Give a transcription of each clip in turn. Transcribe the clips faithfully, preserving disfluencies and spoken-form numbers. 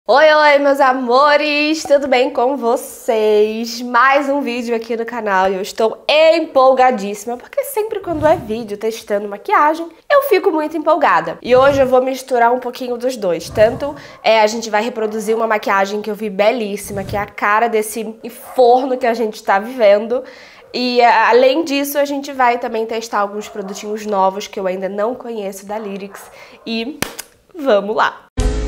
Oi, oi, meus amores! Tudo bem com vocês? Mais um vídeo aqui no canal e eu estou empolgadíssima, porque sempre quando é vídeo testando maquiagem, eu fico muito empolgada. E hoje eu vou misturar um pouquinho dos dois. Tanto é, a gente vai reproduzir uma maquiagem que eu vi belíssima, que é a cara desse forno que a gente está vivendo. E além disso, a gente vai também testar alguns produtinhos novos que eu ainda não conheço da Lyrics. E vamos lá!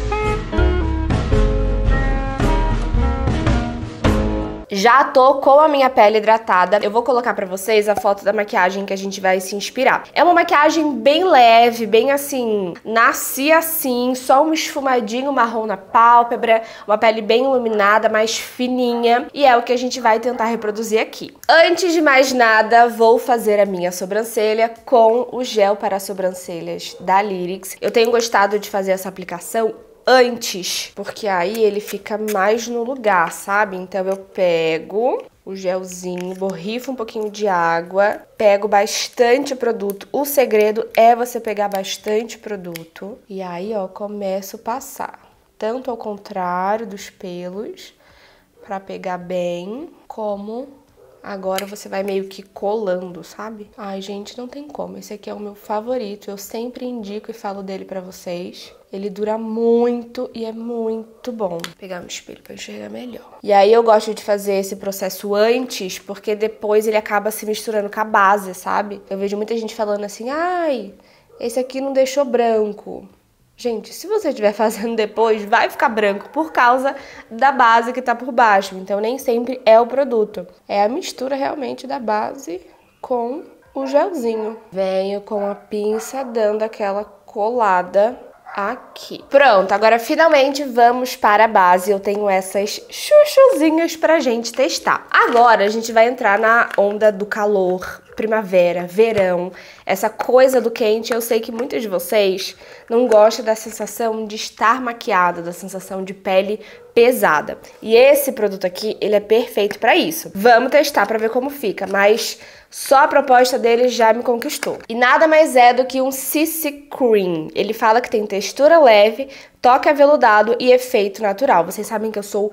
Já tô com a minha pele hidratada. Eu vou colocar pra vocês a foto da maquiagem que a gente vai se inspirar. É uma maquiagem bem leve, bem assim, nasci assim, só um esfumadinho marrom na pálpebra, uma pele bem iluminada, mais fininha, e é o que a gente vai tentar reproduzir aqui. Antes de mais nada, vou fazer a minha sobrancelha com o gel para sobrancelhas da Lyrics. Eu tenho gostado de fazer essa aplicação antes, porque aí ele fica mais no lugar, sabe? Então eu pego o gelzinho, borrifo um pouquinho de água, pego bastante produto. O segredo é você pegar bastante produto e aí, ó, começo a passar. Tanto ao contrário dos pelos, pra pegar bem, como agora você vai meio que colando, sabe? Ai, gente, não tem como. Esse aqui é o meu favorito. Eu sempre indico e falo dele pra vocês. Ele dura muito e é muito bom. Vou pegar um espelho pra enxergar melhor. E aí eu gosto de fazer esse processo antes, porque depois ele acaba se misturando com a base, sabe? Eu vejo muita gente falando assim, ai, esse aqui não deixou branco. Gente, se você estiver fazendo depois, vai ficar branco por causa da base que tá por baixo. Então, nem sempre é o produto. É a mistura realmente da base com o gelzinho. Venho com a pinça dando aquela colada aqui. Pronto, agora finalmente vamos para a base. Eu tenho essas chuchuzinhas pra gente testar. Agora a gente vai entrar na onda do calor. Primavera, verão, essa coisa do quente. Eu sei que muitos de vocês não gostam da sensação de estar maquiada, da sensação de pele pesada. E esse produto aqui, ele é perfeito pra isso. Vamos testar pra ver como fica, mas só a proposta dele já me conquistou. E nada mais é do que um C C Cream. Ele fala que tem textura leve, toque aveludado e efeito natural. Vocês sabem que eu sou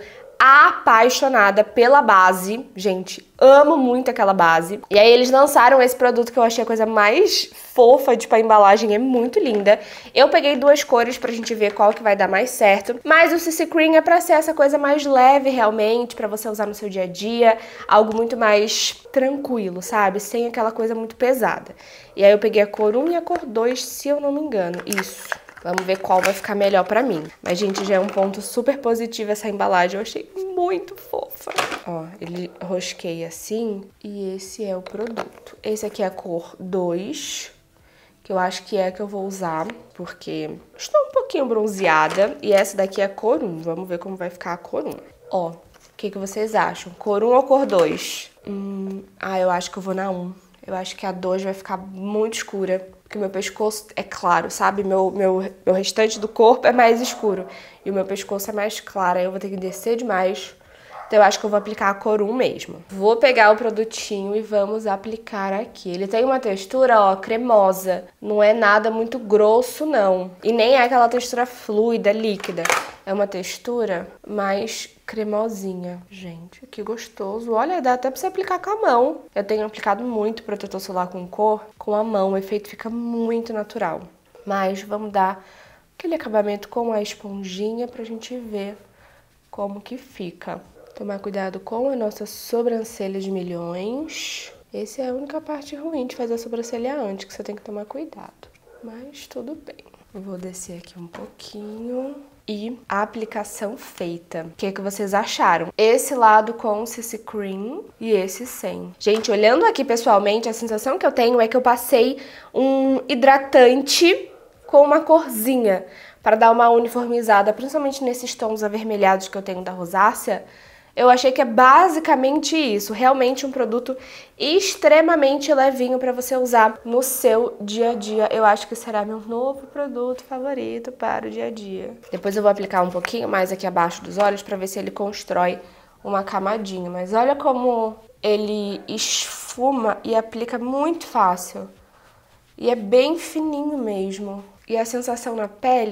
apaixonada pela base, gente, amo muito aquela base. E aí eles lançaram esse produto que eu achei a coisa mais fofa, tipo, a embalagem é muito linda. Eu peguei duas cores pra gente ver qual que vai dar mais certo, mas o C C Cream é pra ser essa coisa mais leve realmente, pra você usar no seu dia a dia, algo muito mais tranquilo, sabe? Sem aquela coisa muito pesada. E aí eu peguei a cor um e a cor dois, se eu não me engano, isso. Vamos ver qual vai ficar melhor pra mim. Mas, gente, já é um ponto super positivo essa embalagem. Eu achei muito fofa. Ó, ele rosqueia assim. E esse é o produto. Esse aqui é a cor dois, que eu acho que é a que eu vou usar, porque estou um pouquinho bronzeada. E essa daqui é a cor um. Vamos ver como vai ficar a cor um. Ó, o que, que vocês acham? Cor um ou cor dois? Hum, ah, eu acho que eu vou na um. Eu acho que a dois vai ficar muito escura. Porque o meu pescoço é claro, sabe? Meu, meu, meu restante do corpo é mais escuro. E o meu pescoço é mais claro. Aí eu vou ter que descer demais. Então eu acho que eu vou aplicar a cor um mesmo. Vou pegar o produtinho e vamos aplicar aqui. Ele tem uma textura, ó, cremosa. Não é nada muito grosso, não. E nem é aquela textura fluida, líquida. É uma textura mais cremosinha. Gente, que gostoso. Olha, dá até pra você aplicar com a mão. Eu tenho aplicado muito protetor solar com cor com a mão. O efeito fica muito natural. Mas vamos dar aquele acabamento com a esponjinha pra gente ver como que fica. Tomar cuidado com a nossa sobrancelha de milhões. Essa é a única parte ruim de fazer a sobrancelha antes, que você tem que tomar cuidado. Mas tudo bem. Eu vou descer aqui um pouquinho. E a aplicação feita. O que, que vocês acharam? Esse lado com C C Cream e esse sem. Gente, olhando aqui pessoalmente, a sensação que eu tenho é que eu passei um hidratante com uma corzinha para dar uma uniformizada, principalmente nesses tons avermelhados que eu tenho da rosácea. Eu achei que é basicamente isso, realmente um produto extremamente levinho para você usar no seu dia a dia. Eu acho que será meu novo produto favorito para o dia a dia. Depois eu vou aplicar um pouquinho mais aqui abaixo dos olhos para ver se ele constrói uma camadinha. Mas olha como ele esfuma e aplica muito fácil. E é bem fininho mesmo. E a sensação na pele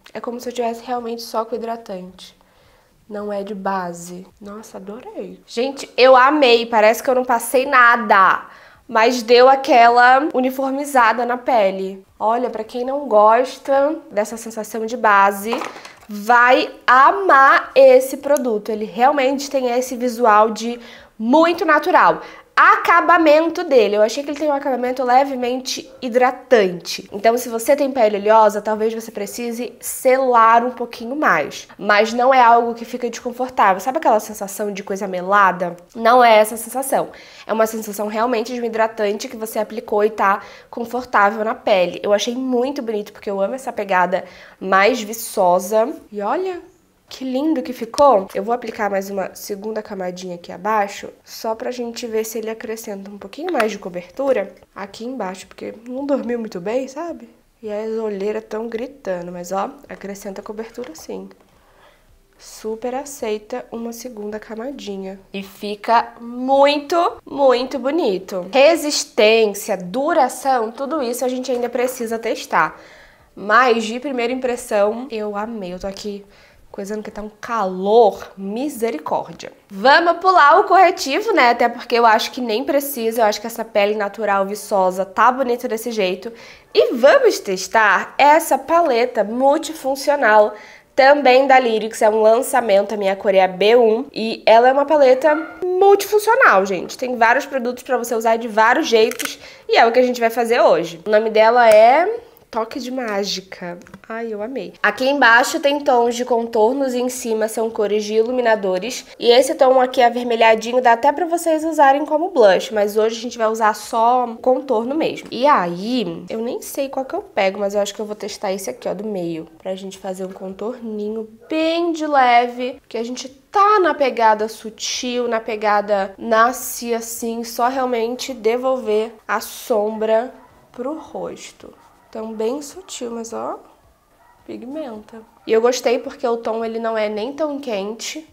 É como se eu tivesse realmente só com hidratante. Não é de base. Nossa, adorei. Gente, eu amei. Parece que eu não passei nada. Mas deu aquela uniformizada na pele. Olha, pra quem não gosta dessa sensação de base, vai amar esse produto. Ele realmente tem esse visual de muito natural. Acabamento dele, eu achei que ele tem um acabamento levemente hidratante. Então, se você tem pele oleosa, talvez você precise selar um pouquinho mais. Mas não é algo que fica desconfortável. Sabe aquela sensação de coisa melada? Não é essa sensação. É uma sensação realmente de um hidratante que você aplicou e tá confortável na pele. Eu achei muito bonito, porque eu amo essa pegada mais viçosa. E olha... que lindo que ficou! Eu vou aplicar mais uma segunda camadinha aqui abaixo, só pra gente ver se ele acrescenta um pouquinho mais de cobertura aqui embaixo, porque não dormiu muito bem, sabe? E as olheiras estão gritando, mas ó, acrescenta cobertura sim. Super aceita uma segunda camadinha. E fica muito, muito bonito. Resistência, duração, tudo isso a gente ainda precisa testar. Mas de primeira impressão, eu amei. Eu tô aqui... coisando que tá um calor, misericórdia. Vamos pular o corretivo, né? Até porque eu acho que nem precisa, eu acho que essa pele natural viçosa tá bonita desse jeito. E vamos testar essa paleta multifuncional, também da Lyrics, é um lançamento, a minha cor é a B um. E ela é uma paleta multifuncional, gente. Tem vários produtos pra você usar de vários jeitos e é o que a gente vai fazer hoje. O nome dela é... Toque de Mágica. Ai, eu amei. Aqui embaixo tem tons de contornos e em cima são cores de iluminadores. E esse tom aqui avermelhadinho dá até pra vocês usarem como blush, mas hoje a gente vai usar só contorno mesmo. E aí, eu nem sei qual que eu pego, mas eu acho que eu vou testar esse aqui, ó, do meio. Pra gente fazer um contorninho bem de leve, porque a gente tá na pegada sutil, na pegada nasce assim, só realmente devolver a sombra pro rosto. Então, bem sutil, mas ó, pigmenta. E eu gostei porque o tom ele não é nem tão quente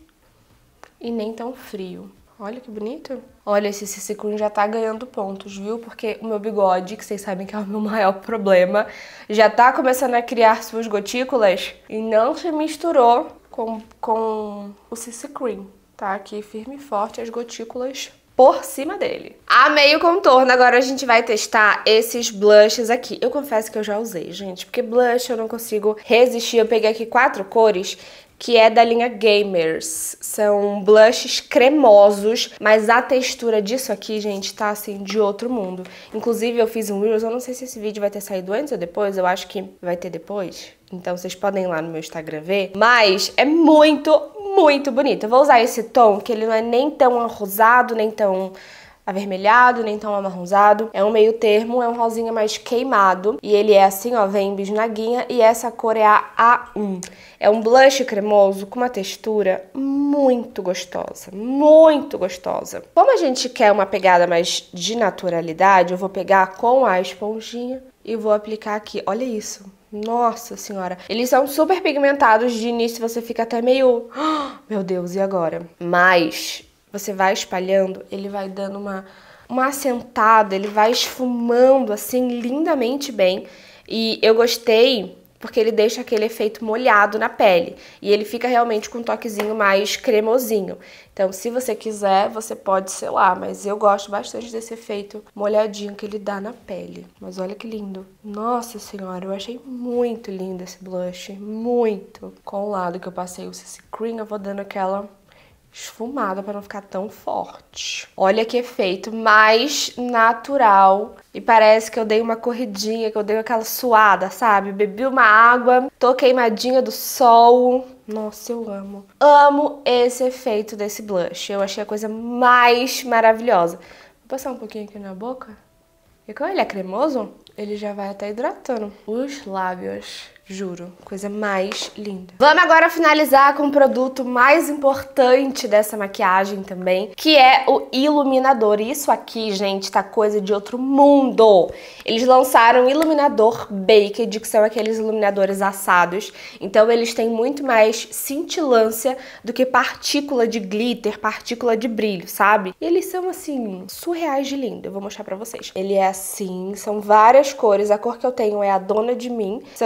e nem tão frio. Olha que bonito. Olha, esse C C Cream já tá ganhando pontos, viu? Porque o meu bigode, que vocês sabem que é o meu maior problema, já tá começando a criar suas gotículas e não se misturou com, com o C C Cream. Tá aqui firme e forte as gotículas por cima dele. Amei o contorno, agora a gente vai testar esses blushes aqui. Eu confesso que eu já usei, gente, porque blush eu não consigo resistir. Eu peguei aqui quatro cores, que é da linha Gamers. São blushes cremosos, mas a textura disso aqui, gente, tá assim, de outro mundo. Inclusive, eu fiz um Reels, eu não sei se esse vídeo vai ter saído antes ou depois, eu acho que vai ter depois. Então, vocês podem ir lá no meu Instagram ver. Mas é muito, muito bonito. Eu vou usar esse tom, que ele não é nem tão rosado, nem tão avermelhado, nem tão amarronzado. É um meio termo, é um rosinha mais queimado. E ele é assim, ó, vem em bisnaguinha. E essa cor é a A um. É um blush cremoso com uma textura muito gostosa, muito gostosa. Como a gente quer uma pegada mais de naturalidade, eu vou pegar com a esponjinha e vou aplicar aqui. Olha isso. Nossa senhora. Eles são super pigmentados, de início você fica até meio... Oh, meu Deus, e agora? Mas você vai espalhando, ele vai dando uma, uma assentada, ele vai esfumando assim lindamente bem. E eu gostei porque ele deixa aquele efeito molhado na pele. E ele fica realmente com um toquezinho mais cremosinho. Então, se você quiser, você pode selar. Mas eu gosto bastante desse efeito molhadinho que ele dá na pele. Mas olha que lindo. Nossa senhora, eu achei muito lindo esse blush. Muito. Com o lado que eu passei o C C Cream, eu vou dando aquela esfumada para não ficar tão forte. Olha que efeito mais natural. E parece que eu dei uma corridinha, que eu dei aquela suada, sabe? Bebi uma água, tô queimadinha do sol. Nossa, eu amo. Amo esse efeito desse blush. Eu achei a coisa mais maravilhosa. Vou passar um pouquinho aqui na boca. E como ele é cremoso, ele já vai até hidratando os lábios. Juro, coisa mais linda. Vamos agora finalizar com o produto mais importante dessa maquiagem também, que é o iluminador. Isso aqui, gente, tá coisa de outro mundo. Eles lançaram o iluminador Baked, que são aqueles iluminadores assados. Então eles têm muito mais cintilância do que partícula de glitter, partícula de brilho, sabe? E eles são, assim, surreais de lindo. Eu vou mostrar pra vocês. Ele é assim, são várias cores. A cor que eu tenho é a Dona de Mim. Se eu não me engano,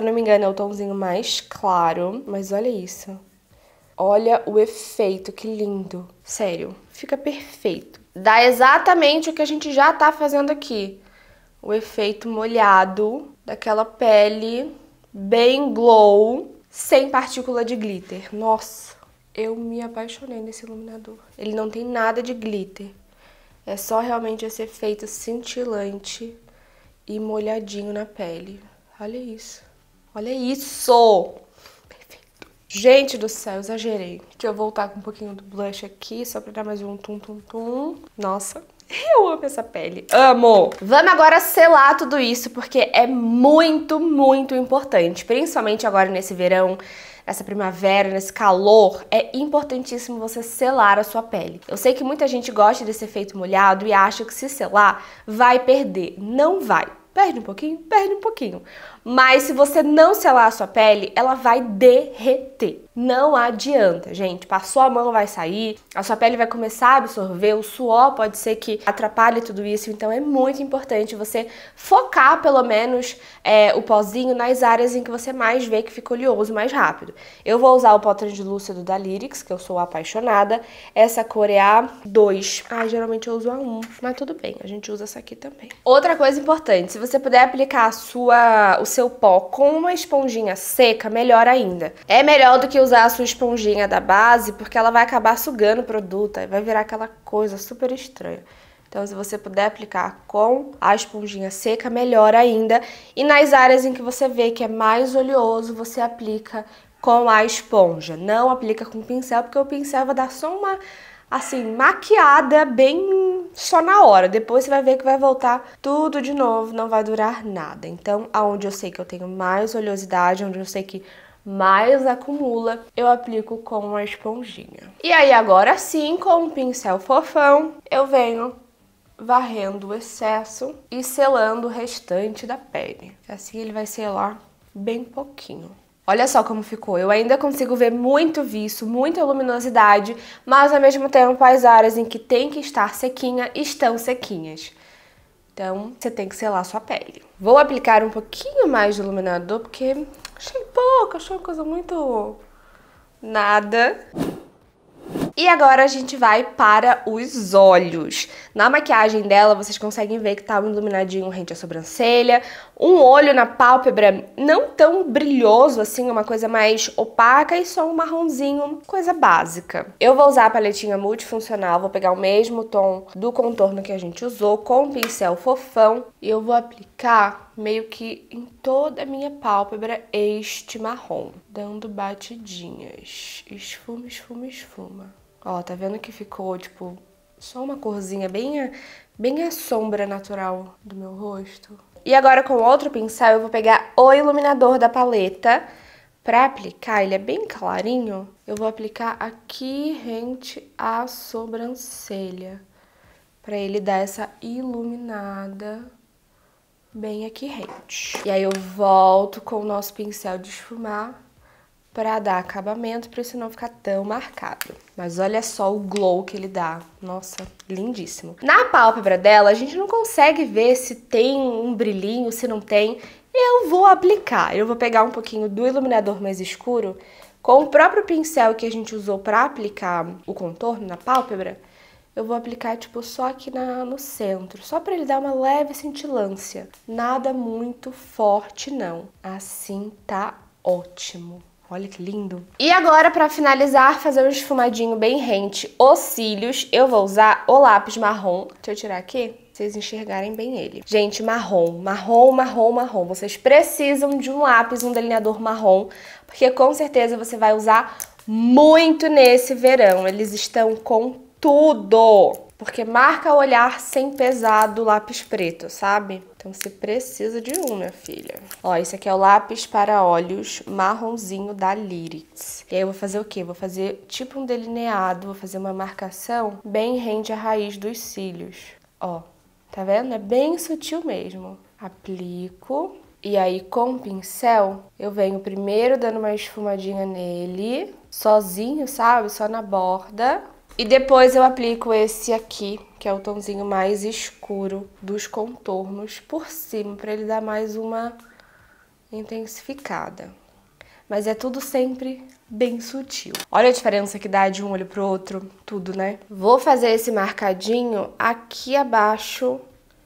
né? O tomzinho mais claro. Mas olha isso. Olha o efeito, que lindo. Sério, fica perfeito. Dá exatamente o que a gente já tá fazendo aqui. O efeito molhado daquela pele bem glow, sem partícula de glitter. Nossa, eu me apaixonei nesse iluminador. Ele não tem nada de glitter. É só realmente esse efeito cintilante e molhadinho na pele. Olha isso. Olha isso! Perfeito. Gente do céu, exagerei. Deixa eu voltar com um pouquinho do blush aqui, só pra dar mais um tum, tum, tum. Nossa, eu amo essa pele. Amo! Vamos agora selar tudo isso, porque é muito, muito importante. Principalmente agora nesse verão, nessa primavera, nesse calor, é importantíssimo você selar a sua pele. Eu sei que muita gente gosta desse efeito molhado e acha que se selar vai perder. Não vai. Perde um pouquinho? Perde um pouquinho. Mas se você não selar a sua pele, ela vai derreter. Não adianta, gente. Passou a mão, vai sair, a sua pele vai começar a absorver, o suor pode ser que atrapalhe tudo isso. Então é muito importante você focar, pelo menos, é, o pozinho nas áreas em que você mais vê que fica oleoso mais rápido. Eu vou usar o pó translúcido da Lyrics, que eu sou apaixonada. Essa cor é a dois. Ah, geralmente eu uso a um, mas tudo bem, a gente usa essa aqui também. Outra coisa importante, se você puder aplicar a sua, o seu pó com uma esponjinha seca, melhor ainda. É melhor do que usar a sua esponjinha da base, porque ela vai acabar sugando o produto, aí vai virar aquela coisa super estranha. Então, se você puder aplicar com a esponjinha seca, melhor ainda. E nas áreas em que você vê que é mais oleoso, você aplica com a esponja. Não aplica com o pincel, porque o pincel vai dar só uma, assim, maquiada bem só na hora. Depois você vai ver que vai voltar tudo de novo, não vai durar nada. Então, aonde eu sei que eu tenho mais oleosidade, onde eu sei que mais acumula, eu aplico com a esponjinha. E aí, agora sim, com um pincel fofão, eu venho varrendo o excesso e selando o restante da pele. Assim ele vai selar bem pouquinho. Olha só como ficou. Eu ainda consigo ver muito viço, muita luminosidade, mas ao mesmo tempo as áreas em que tem que estar sequinha estão sequinhas. Então, você tem que selar a sua pele. Vou aplicar um pouquinho mais de iluminador, porque achei pouco, achei uma coisa muito nada. E agora a gente vai para os olhos. Na maquiagem dela, vocês conseguem ver que tá um iluminadinho rente à sobrancelha, um olho na pálpebra não tão brilhoso assim, uma coisa mais opaca e só um marronzinho, coisa básica. Eu vou usar a paletinha multifuncional, vou pegar o mesmo tom do contorno que a gente usou com um pincel fofão e eu vou aplicar meio que em toda a minha pálpebra este marrom, dando batidinhas. Esfuma, esfuma, esfuma. Ó, tá vendo que ficou, tipo, só uma corzinha bem a, bem a sombra natural do meu rosto? E agora com outro pincel eu vou pegar o iluminador da paleta pra aplicar, ele é bem clarinho. Eu vou aplicar aqui rente à sobrancelha, pra ele dar essa iluminada bem aqui rente. E aí eu volto com o nosso pincel de esfumar pra dar acabamento, pra isso não ficar tão marcado. Mas olha só o glow que ele dá. Nossa, lindíssimo. Na pálpebra dela, a gente não consegue ver se tem um brilhinho, se não tem. Eu vou aplicar. Eu vou pegar um pouquinho do iluminador mais escuro, com o próprio pincel que a gente usou pra aplicar o contorno na pálpebra. Eu vou aplicar, tipo, só aqui na, no centro, só pra ele dar uma leve cintilância. Nada muito forte, não. Assim tá ótimo. Olha que lindo. E agora, pra finalizar, fazer um esfumadinho bem rente os cílios, eu vou usar o lápis marrom. Deixa eu tirar aqui, pra vocês enxergarem bem ele. Gente, marrom, marrom, marrom, marrom. Vocês precisam de um lápis, um delineador marrom, porque com certeza você vai usar muito nesse verão. Eles estão com tudo. Porque marca o olhar sem pesar do lápis preto, sabe? Então você precisa de um, minha filha. Ó, esse aqui é o lápis para olhos marronzinho da Lyrics. E aí eu vou fazer o quê? Vou fazer tipo um delineado, vou fazer uma marcação bem rente à raiz dos cílios. Ó, tá vendo? É bem sutil mesmo. Aplico. E aí com o pincel, eu venho primeiro dando uma esfumadinha nele, sozinho, sabe? Só na borda. E depois eu aplico esse aqui, que é o tomzinho mais escuro dos contornos, por cima, pra ele dar mais uma intensificada. Mas é tudo sempre bem sutil. Olha a diferença que dá de um olho pro outro, tudo, né? Vou fazer esse marcadinho aqui abaixo,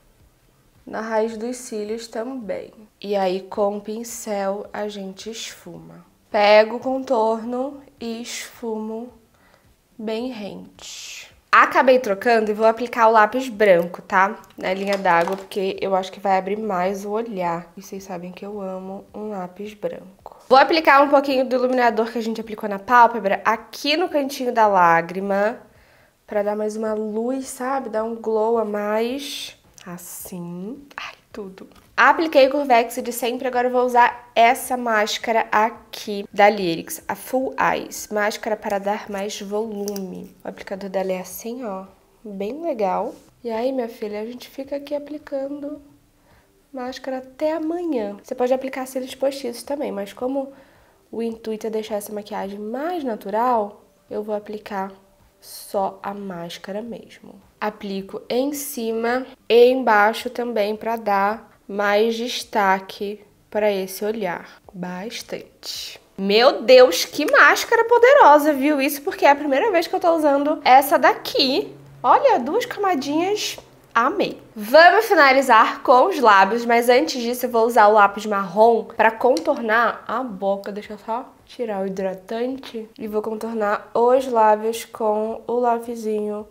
na raiz dos cílios também. E aí, com o pincel, a gente esfuma. Pego o contorno e esfumo bem rente. Acabei trocando e vou aplicar o lápis branco, tá? Na linha d'água, porque eu acho que vai abrir mais o olhar. E vocês sabem que eu amo um lápis branco. Vou aplicar um pouquinho do iluminador que a gente aplicou na pálpebra aqui no cantinho da lágrima, pra dar mais uma luz, sabe? Dar um glow a mais. Assim. Ai, tudo. Apliquei o Curvex de sempre, agora eu vou usar essa máscara aqui da Lyrics, a Full Eyes. Máscara para dar mais volume. O aplicador dela é assim, ó, bem legal. E aí, minha filha, a gente fica aqui aplicando máscara até amanhã. Você pode aplicar cílios postiços também, mas como o intuito é deixar essa maquiagem mais natural, eu vou aplicar só a máscara mesmo. Aplico em cima e embaixo também para dar mais destaque para esse olhar. Bastante. Meu Deus, que máscara poderosa, viu? Isso porque é a primeira vez que eu tô usando essa daqui. Olha, duas camadinhas. Amei. Vamos finalizar com os lábios, mas antes disso eu vou usar o lápis marrom para contornar a boca. Deixa eu só tirar o hidratante e vou contornar os lábios com o lapisinho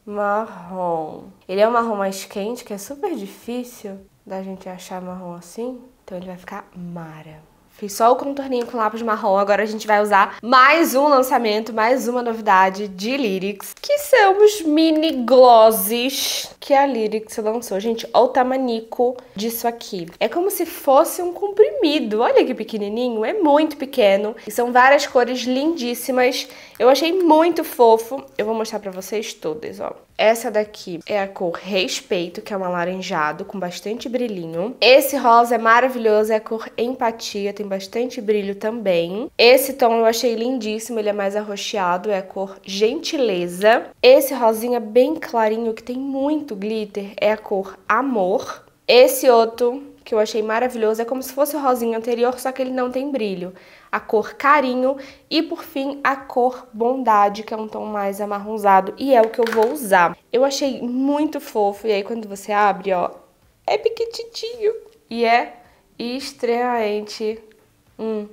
marrom. Ele é um marrom mais quente, que é super difícil da gente achar marrom assim, então ele vai ficar mara. Fiz só o contorninho com lápis marrom, agora a gente vai usar mais um lançamento, mais uma novidade de Lyrics, que são os mini glosses que a Lyrics lançou. Gente, olha o tamanico disso aqui. É como se fosse um comprimido, olha que pequenininho, é muito pequeno. E são várias cores lindíssimas, eu achei muito fofo. Eu vou mostrar pra vocês todas, ó. Essa daqui é a cor Respeito, que é um alaranjado com bastante brilhinho. Esse rosa é maravilhoso, é a cor Empatia, tem bastante brilho também. Esse tom eu achei lindíssimo, ele é mais arroxeado, é a cor Gentileza. Esse rosinha bem clarinho, que tem muito glitter, é a cor Amor. Esse outro, que eu achei maravilhoso, é como se fosse o rosinha anterior, só que ele não tem brilho. A cor Carinho e, por fim, a cor Bondade, que é um tom mais amarronzado e é o que eu vou usar. Eu achei muito fofo e aí quando você abre, ó, é pequititinho e é extremamente hum,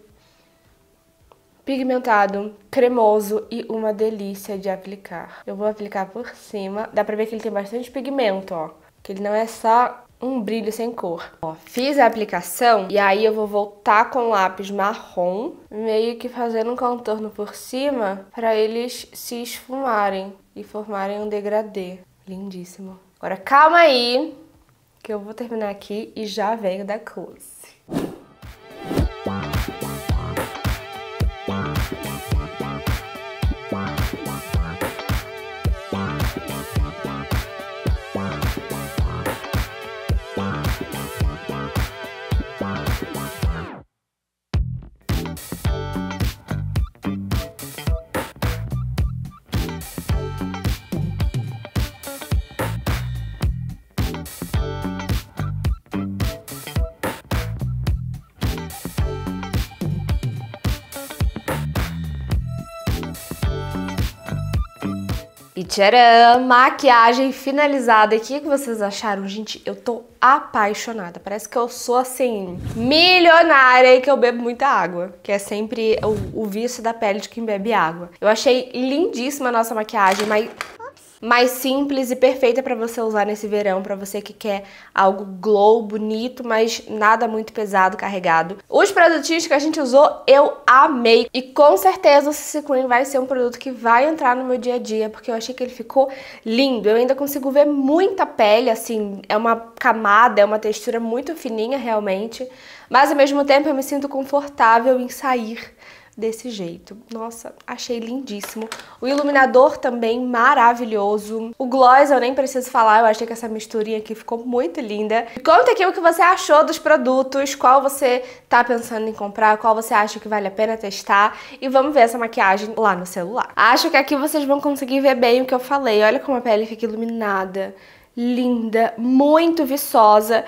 pigmentado, cremoso e uma delícia de aplicar. Eu vou aplicar por cima, dá pra ver que ele tem bastante pigmento, ó, que ele não é só um brilho sem cor. Ó, fiz a aplicação e aí eu vou voltar com o lápis marrom, meio que fazendo um contorno por cima para eles se esfumarem e formarem um degradê. Lindíssimo. Agora calma aí, que eu vou terminar aqui e já venho da close. E tcharam! Maquiagem finalizada. E o que vocês acharam? Gente, eu tô apaixonada. Parece que eu sou, assim, milionária e que eu bebo muita água. Que é sempre o, o vício da pele de quem bebe água. Eu achei lindíssima a nossa maquiagem, mas... mais simples e perfeita para você usar nesse verão, para você que quer algo glow, bonito, mas nada muito pesado, carregado. Os produtinhos que a gente usou, eu amei. E com certeza o C C Cream vai ser um produto que vai entrar no meu dia a dia, porque eu achei que ele ficou lindo. Eu ainda consigo ver muita pele, assim, é uma camada, é uma textura muito fininha realmente, mas ao mesmo tempo eu me sinto confortável em sair desse jeito. Nossa, achei lindíssimo. O iluminador também maravilhoso. O gloss eu nem preciso falar, eu achei que essa misturinha aqui ficou muito linda. Conta aqui o que você achou dos produtos, qual você tá pensando em comprar, qual você acha que vale a pena testar e vamos ver essa maquiagem lá no celular. Acho que aqui vocês vão conseguir ver bem o que eu falei. Olha como a pele fica iluminada, linda, muito viçosa.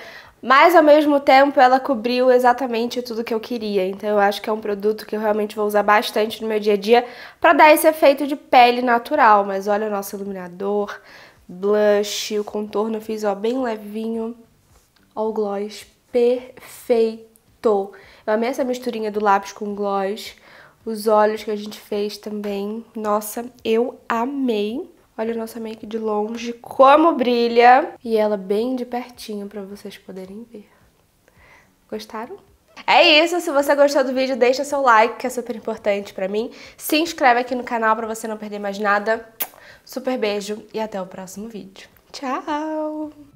mas ao mesmo tempo ela cobriu exatamente tudo que eu queria. Então eu acho que é um produto que eu realmente vou usar bastante no meu dia a dia pra dar esse efeito de pele natural. Mas olha o nosso iluminador, blush, o contorno eu fiz, ó, bem levinho. Ó o gloss, perfeito. Eu amei essa misturinha do lápis com gloss. Os olhos que a gente fez também. Nossa, eu amei. Olha a nossa make de longe, como brilha. E ela bem de pertinho pra vocês poderem ver. Gostaram? É isso, se você gostou do vídeo, deixa seu like, que é super importante pra mim. Se inscreve aqui no canal pra você não perder mais nada. Super beijo e até o próximo vídeo. Tchau!